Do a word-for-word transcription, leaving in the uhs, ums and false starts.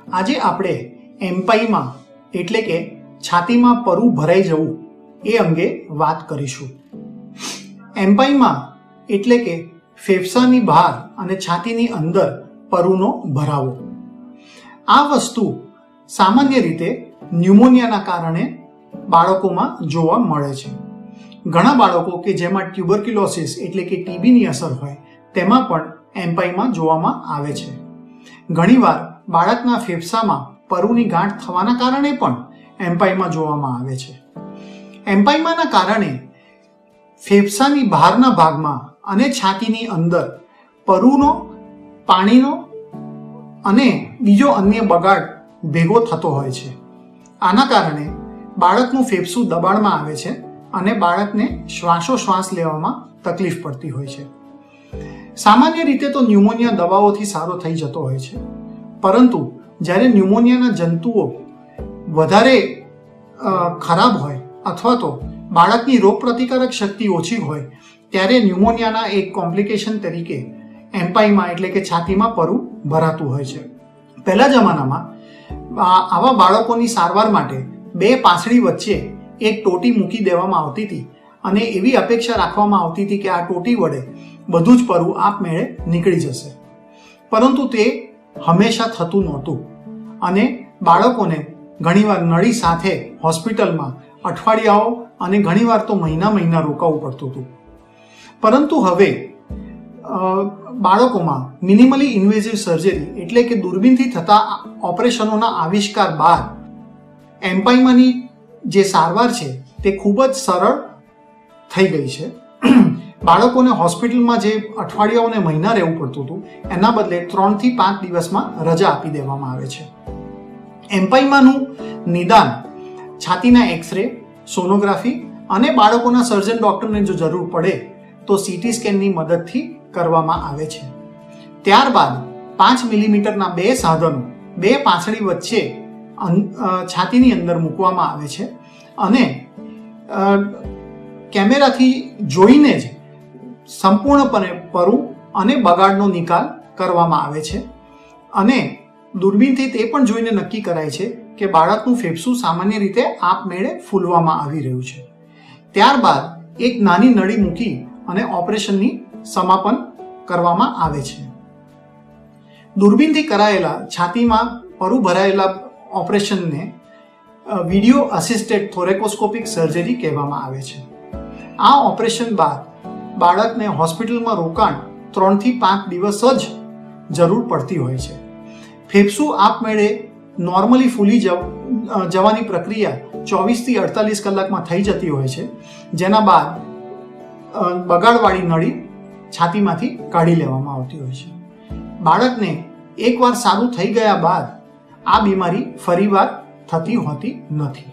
આજે આપણે એમ્પાઈમા એટલે કે છાતીમાં પરુ ભરાઈ જવું એ અંગે વાત કરીશું। એમ્પાઈમા એટલે કે ફેફસાની બહાર અને છાતીની અંદર પરુનો ભરાવો। આ વસ્તુ સામાન્ય રીતે ન્યુમોનિયાના કારણે બાળકોમાં જોવા મળે છે। ઘણા બાળકો કે જેમાં ટ્યુબરક્યુલોસિસ એટલે કે ટીબીની અસર હોય તેમાં પણ એમ્પાઈમા જોવામાં આવે છે। ઘણીવાર બાળકના ફેફસામાં પરુની ગાંઠ થવાના કારણે પણ એમ્પાઈમા જોવામાં આવે છે। એમ્પાઈમાના કારણે ફેફસાની બહારના ભાગમાં અને છાતીની અંદર પરુનો, પાણીનો અને બીજો અન્ય બગાડ ભેગો થતો હોય છે। આના કારણે બાળકનું ફેફસું દબાણમાં આવે છે અને બાળકને શ્વાસોશ્વાસ લેવામાં તકલીફ પડતી હોય છે। સામાન્ય રીતે તો ન્યુમોનિયા દવાઓથી સારો થઈ જતો હોય છે, પરંતુ જ્યારે ન્યુમોનિયાના જંતુઓ વધારે ખરાબ હોય અથવા તો બાળકની રોગપ્રતિકારક શક્તિ ઓછી હોય ત્યારે ન્યુમોનિયાના એક કોમ્પ્લિકેશન તરીકે એમ્પાઈમા એટલે કે છાતીમાં પરુ ભરાતું હોય છે। પહેલા જમાનામાં આવા બાળકોની સારવાર માટે બે પાંસળી વચ્ચે એક ટોટી મૂકી દેવામાં આવતી હતી અને એવી અપેક્ષા રાખવામાં આવતી હતી કે આ ટોટી વડે બધું જ પરુ આપમેળે નીકળી જશે, પરંતુ તે હંમેશા થતું નહોતું અને બાળકોને ઘણીવાર નળી સાથે હોસ્પિટલમાં અઠવાડિયાઓ અને ઘણીવાર તો મહિના મહિના રોકાવું પડતું હતું। પરંતુ હવે બાળકોમાં મિનિમલી ઇન્વેઝિવ સર્જરી એટલે કે દૂરબીનથી થતા ઓપરેશનોના આવિષ્કાર બાદ એમ્પાઈમાની જે સારવાર છે તે ખૂબ જ સરળ થઈ ગઈ છે। બાળકોને હોસ્પિટલમાં જે અઠવાડિયાઓ અને મહિના રહેવું પડતું હતું એના બદલે ત્રણથી પાંચ દિવસમાં રજા આપી દેવામાં આવે છે। એમ્પાઈમાનું નિદાન છાતીના એક્સરે, સોનોગ્રાફી અને બાળકોના સર્જન ડોક્ટરને જો જરૂર પડે તો સીટી સ્કેનની મદદથી કરવામાં આવે છે। ત્યારબાદ પાંચ મિલીમીટરના બે સાધનો બે પાંસળી વચ્ચે છાતીની અંદર મૂકવામાં આવે છે અને કેમેરાથી જોઈને જ સંપૂર્ણપણે પરુ અને બગાડનો નિકાલ કરવામાં આવે છે અને દૂરબીનથી તે પણ જોઈને નક્કી કરાય છે કે બાળકનું ફેફસું સામાન્ય રીતે આપમેળે ફૂલવામાં આવી રહ્યું છે। ત્યારબાદ એક નાની નળી મૂકી અને ઓપરેશનની સમાપન કરવામાં આવે છે। દૂરબીનથી કરાયેલા છાતીમાં પરુ ભરાયેલા ઓપરેશનને વિડિયો અસિસ્ટેડ થોરેકોસ્કોપિક સર્જરી કહેવામાં આવે છે। આ ઓપરેશન બાદ બાળકને હોસ્પિટલમાં રોકાણ ત્રણથી પાંચ દિવસ જ જરૂર પડતી હોય છે। ફેફસું આપમેળે નોર્મલી ફૂલી જવાની પ્રક્રિયા ચોવીસથી અડતાલીસ કલાકમાં થઈ જતી હોય છે, જેના બાદ બગાડવાળી નળી છાતીમાંથી કાઢી લેવામાં આવતી હોય છે। બાળકને એકવાર સારું થઈ ગયા બાદ આ બીમારી ફરીવાર થતી હોતી નથી।